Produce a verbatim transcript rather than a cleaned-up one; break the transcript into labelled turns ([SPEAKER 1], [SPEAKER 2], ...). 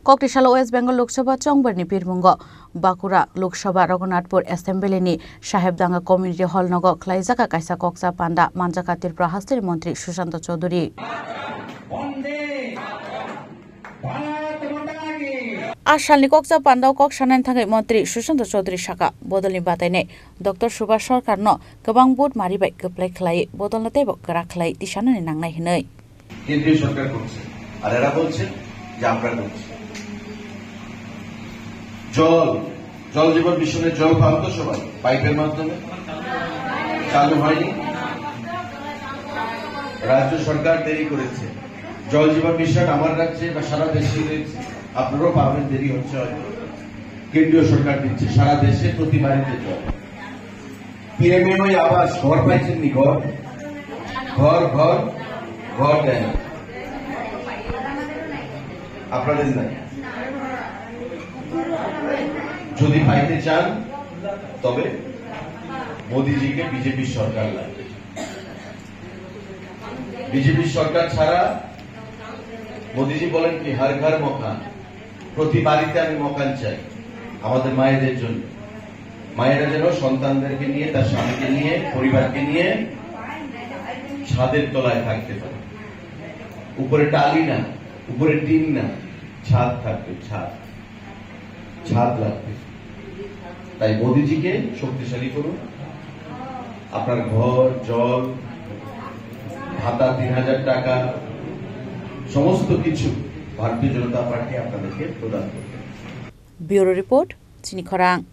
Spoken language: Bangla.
[SPEAKER 1] कक्टिशाला वेस्ट बेंगल लोकसभा चंबरनि बिरमुंग बाकुरा लोकसभा रघुनाथपुर एसेम्बलिनि साहेबडांगा कम्युनिटी हल नग खलाइजाका कायसा कक्सा पान्डा मानजाका त्रिपुरा हास्टेल मंत्री सुशांत चौधरी आसालनि कक्सा पान्डाव कक सानायनि थाखाय मंत्री सुशांत चौधरी साका बदलनि बादायनाय डॉक्टर सुभाष सरकारनो गोबां बुट मारिबाय गोप्लाय खलायै बदलनो तेबो गोरा खलायै दिशानानै नांनाय हिनै
[SPEAKER 2] केंद्रीय सरकार করছে আর এরা বলছে যে আমরা করছি জল জল জীবন মিশনের জল পান তো সবাই পাইপের মাধ্যমে চালু হয়নি রাজ্য সরকার দেরি করেছে জল জীবন মিশন আমার রাজ্যে বা সারা দেশে রয়েছে আপনারাও পাবেন দেরি হচ্ছে হয়তো কেন্দ্রীয় সরকার দিচ্ছে সারা দেশে প্রতি বাড়িতে জল পিএমএওয়াই আবাস ঘর পাইছেন নি ঘর ঘর ঘর ঘর দেন আপনাদের নাই যদি পাইতে চান তবে মোদিজিকে বিজেপি সরকার লাগবে বিজেপি সরকার ছাড়া মোদিজি বলেন কি হর ঘর মকান প্রতি বাড়িতে আমি মকান চাই আমাদের মায়েদের জন্য মায়েরা যেন সন্তানদেরকে নিয়ে তার স্বামীকে নিয়ে পরিবারকে নিয়ে ছাদের তলায় থাকতে পারে উপরে টালি না উপরে টিন না ছাদ থাকবে ছাদ ছাদ লাগবে তাই মোদিজিকে শক্তিশালী করুন আপনার ঘর জল ভাতা তিন হাজার টাকা সমস্ত কিছু ভারতীয় জনতা পার্টি আপনাদেরকে প্রদান করবে।
[SPEAKER 1] ব্যুরো রিপোর্ট চিনি খরাং।